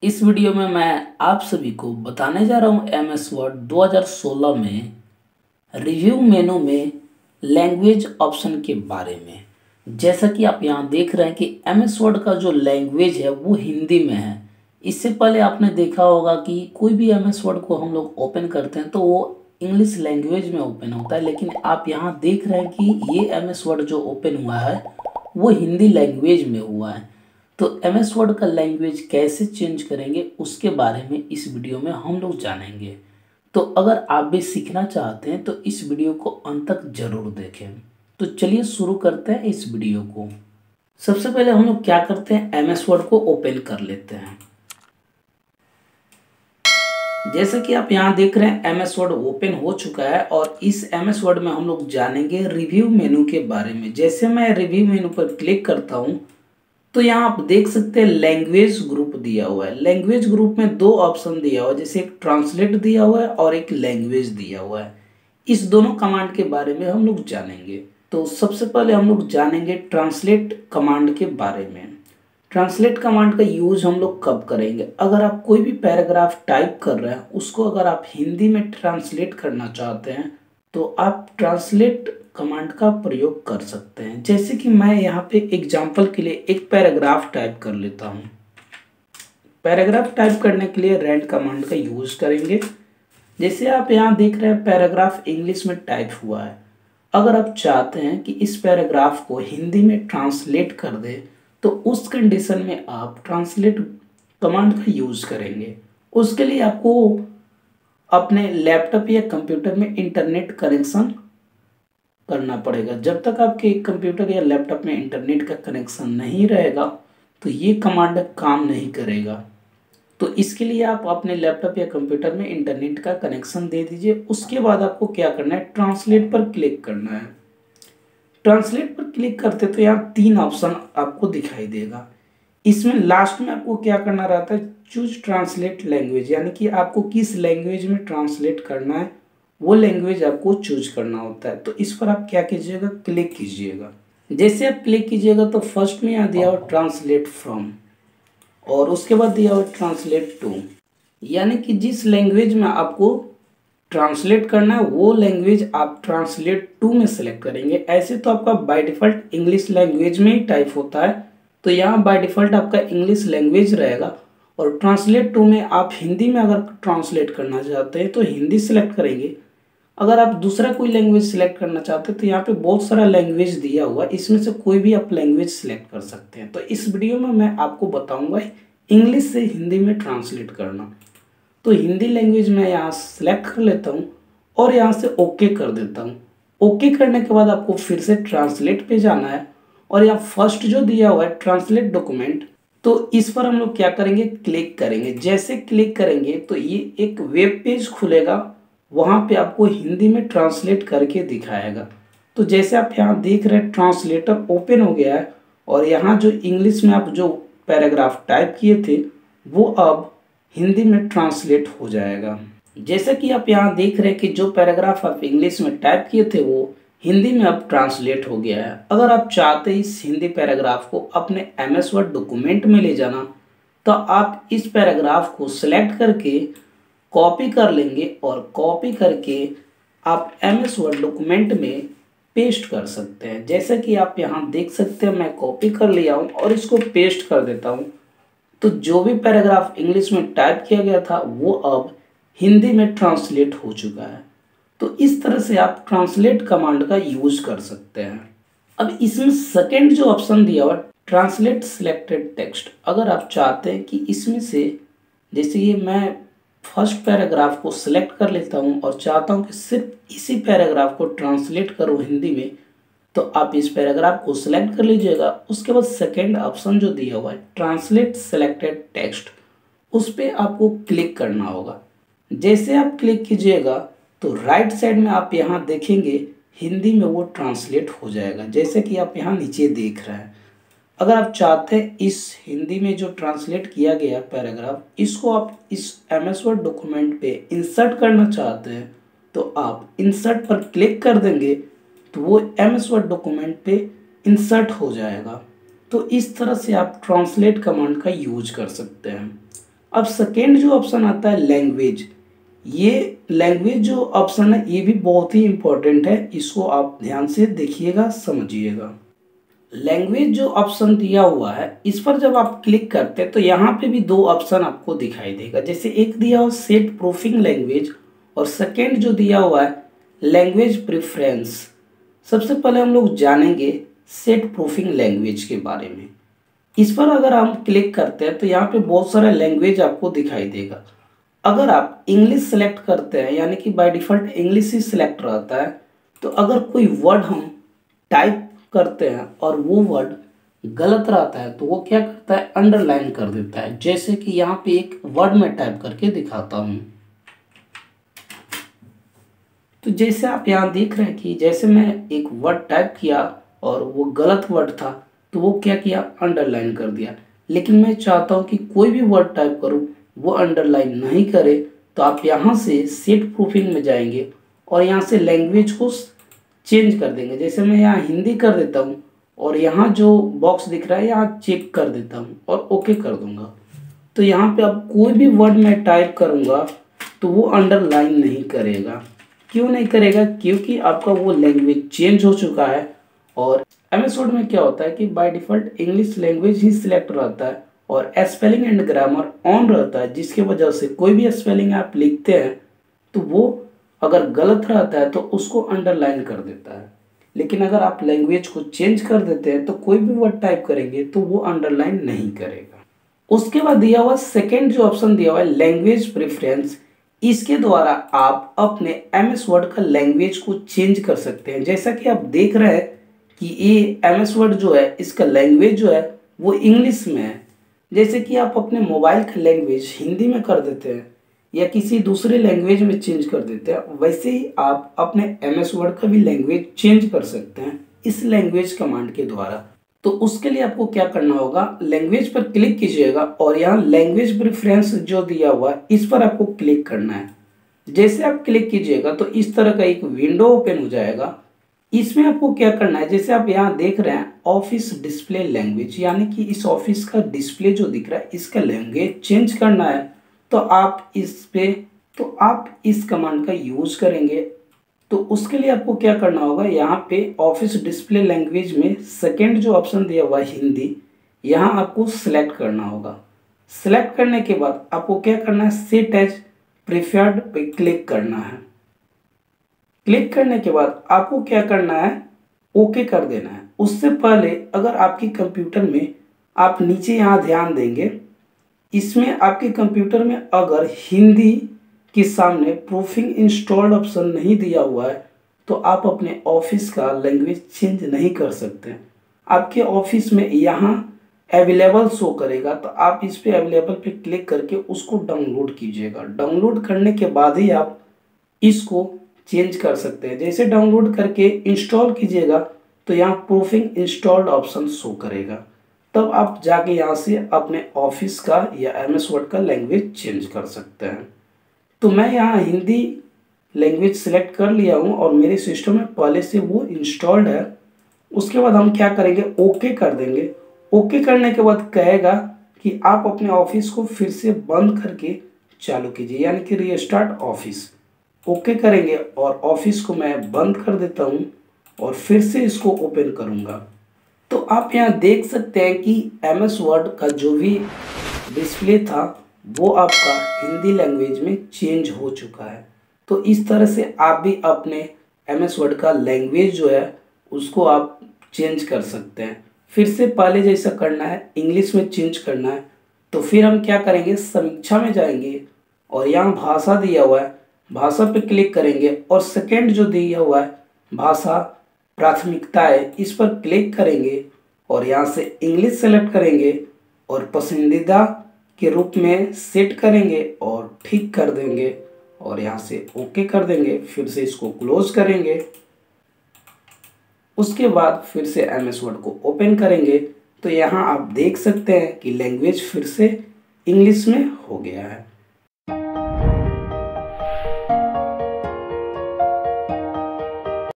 इस वीडियो में मैं आप सभी को बताने जा रहा हूँ एमएस वर्ड 2016 में रिव्यू मेनू में लैंग्वेज ऑप्शन के बारे में। जैसा कि आप यहाँ देख रहे हैं कि एमएस वर्ड का जो लैंग्वेज है वो हिंदी में है। इससे पहले आपने देखा होगा कि कोई भी एमएस वर्ड को हम लोग ओपन करते हैं तो वो इंग्लिश लैंग्वेज में ओपन होता है, लेकिन आप यहाँ देख रहे हैं कि ये एमएस वर्ड जो ओपन हुआ है वो हिंदी लैंग्वेज में हुआ है। तो एमएस वर्ड का लैंग्वेज कैसे चेंज करेंगे उसके बारे में इस वीडियो में हम लोग जानेंगे। तो अगर आप भी सीखना चाहते हैं तो इस वीडियो को अंत तक जरूर देखें। तो चलिए शुरू करते हैं इस वीडियो को। सबसे पहले हम लोग क्या करते हैं, एमएस वर्ड को ओपन कर लेते हैं। जैसे कि आप यहाँ देख रहे हैं एमएस वर्ड ओपन हो चुका है और इस एमएस वर्ड में हम लोग जानेंगे रिव्यू मेनू के बारे में। जैसे मैं रिव्यू मेनू पर क्लिक करता हूँ तो यहाँ आप देख सकते हैं लैंग्वेज ग्रुप दिया हुआ है। लैंग्वेज ग्रुप में दो ऑप्शन दिया हुआ है, जैसे एक ट्रांसलेट दिया हुआ है और एक लैंग्वेज दिया हुआ है। इस दोनों कमांड के बारे में हम लोग जानेंगे। तो सबसे पहले हम लोग जानेंगे ट्रांसलेट कमांड के बारे में। ट्रांसलेट कमांड का यूज हम लोग कब करेंगे, अगर आप कोई भी पैराग्राफ टाइप कर रहे हैं उसको अगर आप हिंदी में ट्रांसलेट करना चाहते हैं तो आप ट्रांसलेट कमांड का प्रयोग कर सकते हैं। जैसे कि मैं यहाँ पे एग्जांपल के लिए एक पैराग्राफ टाइप कर लेता हूँ। पैराग्राफ टाइप करने के लिए रैंड कमांड का यूज करेंगे। जैसे आप यहाँ देख रहे हैं पैराग्राफ इंग्लिश में टाइप हुआ है। अगर आप चाहते हैं कि इस पैराग्राफ को हिंदी में ट्रांसलेट कर दे तो उस कंडीशन में आप ट्रांसलेट कमांड का यूज करेंगे। उसके लिए आपको अपने लैपटॉप या कंप्यूटर में इंटरनेट कनेक्शन करना पड़ेगा। जब तक आपके कंप्यूटर या लैपटॉप में इंटरनेट का कनेक्शन नहीं रहेगा तो ये कमांड काम नहीं करेगा। तो इसके लिए आप अपने लैपटॉप या कंप्यूटर में इंटरनेट का कनेक्शन दे दीजिए। उसके बाद आपको क्या करना है, ट्रांसलेट पर क्लिक करना है। ट्रांसलेट पर क्लिक करते तो यहाँ तीन ऑप्शन आपको दिखाई देगा। इसमें लास्ट में आपको क्या करना रहता है, चूज ट्रांसलेट लैंग्वेज, यानी कि आपको किस लैंग्वेज में ट्रांसलेट करना है वो लैंग्वेज आपको चूज करना होता है। तो इस पर आप क्या कीजिएगा, क्लिक कीजिएगा। जैसे आप क्लिक कीजिएगा तो फर्स्ट में यहाँ दिया हुआ ट्रांसलेट फ्रॉम और उसके बाद दिया हुआ ट्रांसलेट टू, यानी कि जिस लैंग्वेज में आपको ट्रांसलेट करना है वो लैंग्वेज आप ट्रांसलेट टू में सेलेक्ट करेंगे। ऐसे तो आपका बाय डिफॉल्ट इंग्लिश लैंग्वेज में ही टाइप होता है, तो यहाँ बाय डिफॉल्ट आपका इंग्लिश लैंग्वेज रहेगा। और ट्रांसलेट टू में आप हिंदी में अगर ट्रांसलेट करना चाहते हैं तो हिंदी सेलेक्ट करेंगे। अगर आप दूसरा कोई लैंग्वेज सिलेक्ट करना चाहते हैं तो यहाँ पे बहुत सारा लैंग्वेज दिया हुआ है, इसमें से कोई भी आप लैंग्वेज सिलेक्ट कर सकते हैं। तो इस वीडियो में मैं आपको बताऊंगा इंग्लिश से हिंदी में ट्रांसलेट करना। तो हिंदी लैंग्वेज मैं यहाँ सेलेक्ट कर लेता हूँ और यहाँ से ओके कर देता हूँ। ओके करने के बाद आपको फिर से ट्रांसलेट पे जाना है और यहाँ फर्स्ट जो दिया हुआ है ट्रांसलेट डॉक्यूमेंट, तो इस पर हम लोग क्या करेंगे, क्लिक करेंगे। जैसे क्लिक करेंगे तो ये एक वेब पेज खुलेगा, वहाँ पे आपको हिंदी में ट्रांसलेट करके दिखाएगा। तो जैसे आप यहाँ देख रहे हैं ट्रांसलेटर ओपन हो गया है और यहाँ जो इंग्लिश में आप जो पैराग्राफ टाइप किए थे वो अब हिंदी में ट्रांसलेट हो जाएगा। जैसे कि आप यहाँ देख रहे हैं कि जो पैराग्राफ आप इंग्लिश में टाइप किए थे वो हिंदी में अब ट्रांसलेट हो गया है। अगर आप चाहते हैं इस हिंदी पैराग्राफ को अपने एमएस वर्ड डॉक्यूमेंट में ले जाना तो आप इस पैराग्राफ को सिलेक्ट करके कॉपी कर लेंगे और कॉपी करके आप एमएस वर्ड डॉक्यूमेंट में पेस्ट कर सकते हैं। जैसे कि आप यहाँ देख सकते हैं मैं कॉपी कर लिया हूँ और इसको पेस्ट कर देता हूँ। तो जो भी पैराग्राफ इंग्लिश में टाइप किया गया था वो अब हिंदी में ट्रांसलेट हो चुका है। तो इस तरह से आप ट्रांसलेट कमांड का यूज कर सकते हैं। अब इसमें सेकेंड जो ऑप्शन दिया हुआ ट्रांसलेट सिलेक्टेड टेक्स्ट, अगर आप चाहते हैं कि इसमें से, जैसे ये मैं फर्स्ट पैराग्राफ को सिलेक्ट कर लेता हूँ और चाहता हूँ कि सिर्फ इसी पैराग्राफ को ट्रांसलेट करूँ हिंदी में, तो आप इस पैराग्राफ को सिलेक्ट कर लीजिएगा। उसके बाद सेकेंड ऑप्शन जो दिया हुआ है ट्रांसलेट सिलेक्टेड टेक्स्ट, उस पर आपको क्लिक करना होगा। जैसे आप क्लिक कीजिएगा तो राइट साइड में आप यहाँ देखेंगे हिंदी में वो ट्रांसलेट हो जाएगा, जैसे कि आप यहाँ नीचे देख रहे हैं। अगर आप चाहते हैं इस हिंदी में जो ट्रांसलेट किया गया पैराग्राफ इसको आप इस एमएस वर्ड डॉक्यूमेंट पे इंसर्ट करना चाहते हैं तो आप इंसर्ट पर क्लिक कर देंगे तो वो एमएस वर्ड डॉक्यूमेंट पे इंसर्ट हो जाएगा। तो इस तरह से आप ट्रांसलेट कमांड का यूज कर सकते हैं। अब सेकेंड जो ऑप्शन आता है लैंग्वेज, ये लैंग्वेज जो ऑप्शन है ये भी बहुत ही इंपॉर्टेंट है, इसको आप ध्यान से देखिएगा, समझिएगा। लैंग्वेज जो ऑप्शन दिया हुआ है इस पर जब आप क्लिक करते हैं तो यहाँ पे भी दो ऑप्शन आपको दिखाई देगा। जैसे एक दिया हुआ सेट प्रूफिंग लैंग्वेज और सेकेंड जो दिया हुआ है लैंग्वेज प्रेफरेंस। सबसे पहले हम लोग जानेंगे सेट प्रूफिंग लैंग्वेज के बारे में। इस पर अगर हम क्लिक करते हैं तो यहाँ पे बहुत सारा लैंग्वेज आपको दिखाई देगा। अगर आप इंग्लिश सेलेक्ट करते हैं यानी कि बाय डिफ़ॉल्ट इंग्लिश ही सिलेक्ट रहता है, तो अगर कोई वर्ड हम टाइप करते हैं और वो वर्ड गलत रहता है तो वो क्या करता है, अंडरलाइन कर देता है। जैसे कि यहाँ पे एक वर्ड में टाइप करके दिखाता हूँ। तो जैसे आप यहाँ देख रहे हैं कि जैसे मैं एक वर्ड टाइप किया और वो गलत वर्ड था तो वो क्या किया, अंडरलाइन कर दिया। लेकिन मैं चाहता हूँ कि कोई भी वर्ड टाइप करूँ वो अंडरलाइन नहीं करे, तो आप यहाँ से सेट प्रूफिंग में जाएंगे और यहाँ से लैंग्वेज को चेंज कर देंगे। जैसे मैं यहाँ हिंदी कर देता हूँ और यहाँ जो बॉक्स दिख रहा है यहाँ चेक कर देता हूँ और ओके कर दूंगा। तो यहाँ पे अब कोई भी वर्ड मैं टाइप करूँगा तो वो अंडरलाइन नहीं करेगा। क्यों नहीं करेगा, क्योंकि आपका वो लैंग्वेज चेंज हो चुका है। और एमएस वर्ड में क्या होता है कि बाय डिफ़ॉल्ट इंग्लिश लैंग्वेज ही सिलेक्ट रहता है और स्पेलिंग एंड ग्रामर ऑन रहता है, जिसकी वजह से कोई भी स्पेलिंग आप लिखते हैं तो वो अगर गलत रहता है तो उसको अंडरलाइन कर देता है। लेकिन अगर आप लैंग्वेज को चेंज कर देते हैं तो कोई भी वर्ड टाइप करेंगे तो वो अंडरलाइन नहीं करेगा। उसके बाद दिया हुआ सेकेंड जो ऑप्शन दिया हुआ है लैंग्वेज प्रेफरेंस, इसके द्वारा आप अपने एमएस वर्ड का लैंग्वेज को चेंज कर सकते हैं। जैसा कि आप देख रहे हैं कि ये एमएस वर्ड जो है इसका लैंग्वेज जो है वो इंग्लिश में है। जैसे कि आप अपने मोबाइल का लैंग्वेज हिंदी में कर देते हैं या किसी दूसरे लैंग्वेज में चेंज कर देते हैं, वैसे ही आप अपने एमएस वर्ड का भी लैंग्वेज चेंज कर सकते हैं इस लैंग्वेज कमांड के द्वारा। तो उसके लिए आपको क्या करना होगा, लैंग्वेज पर क्लिक कीजिएगा और यहाँ लैंग्वेज प्रेफरेंस जो दिया हुआ है इस पर आपको क्लिक करना है। जैसे आप क्लिक कीजिएगा तो इस तरह का एक विंडो ओपन हो जाएगा। इसमें आपको क्या करना है, जैसे आप यहाँ देख रहे हैं ऑफिस डिस्प्ले लैंग्वेज, यानी कि इस ऑफिस का डिस्प्ले जो दिख रहा है इसका लैंग्वेज चेंज करना है। तो आप इस कमांड का यूज करेंगे। तो उसके लिए आपको क्या करना होगा, यहाँ पे ऑफिस डिस्प्ले लैंग्वेज में सेकेंड जो ऑप्शन दिया हुआ है हिंदी, यहाँ आपको सिलेक्ट करना होगा। सिलेक्ट करने के बाद आपको क्या करना है, सेट एज प्रेफर्ड पे क्लिक करना है। क्लिक करने के बाद आपको क्या करना है, ओके कर देना है। उससे पहले अगर आपके कंप्यूटर में आप नीचे यहाँ ध्यान देंगे, इसमें आपके कंप्यूटर में अगर हिंदी के सामने प्रूफिंग इंस्टॉल्ड ऑप्शन नहीं दिया हुआ है तो आप अपने ऑफिस का लैंग्वेज चेंज नहीं कर सकते। आपके ऑफिस में यहाँ अवेलेबल शो करेगा, तो आप इस पे अवेलेबल पे क्लिक करके उसको डाउनलोड कीजिएगा। डाउनलोड करने के बाद ही आप इसको चेंज कर सकते हैं। जैसे डाउनलोड करके इंस्टॉल कीजिएगा तो यहाँ प्रूफिंग इंस्टॉल्ड ऑप्शन शो करेगा, तब आप जाके यहाँ से अपने ऑफिस का या एमएस वर्ड का लैंग्वेज चेंज कर सकते हैं। तो मैं यहाँ हिंदी लैंग्वेज सेलेक्ट कर लिया हूँ और मेरे सिस्टम में पहले से वो इंस्टॉल्ड है। उसके बाद हम क्या करेंगे, ओके कर देंगे। ओके करने के बाद कहेगा कि आप अपने ऑफिस को फिर से बंद करके चालू कीजिए, यानी कि रीस्टार्ट ऑफिस। ओके करेंगे और ऑफिस को मैं बंद कर देता हूँ और फिर से इसको ओपन करूँगा। तो आप यहाँ देख सकते हैं कि एमएस वर्ड का जो भी डिस्प्ले था वो आपका हिंदी लैंग्वेज में चेंज हो चुका है। तो इस तरह से आप भी अपने एमएस वर्ड का लैंग्वेज जो है उसको आप चेंज कर सकते हैं। फिर से पहले जैसा करना है, इंग्लिश में चेंज करना है। तो फिर हम क्या करेंगे, समीक्षा में जाएंगे और यहाँ भाषा दिया हुआ है, भाषा पे क्लिक करेंगे और सेकेंड जो दिया हुआ है भाषा प्राथमिकता है, इस पर क्लिक करेंगे और यहाँ से इंग्लिश सेलेक्ट करेंगे और पसंदीदा के रूप में सेट करेंगे और ठीक कर देंगे और यहाँ से ओके कर देंगे। फिर से इसको क्लोज करेंगे। उसके बाद फिर से एमएस वर्ड को ओपन करेंगे तो यहाँ आप देख सकते हैं कि लैंग्वेज फिर से इंग्लिश में हो गया है।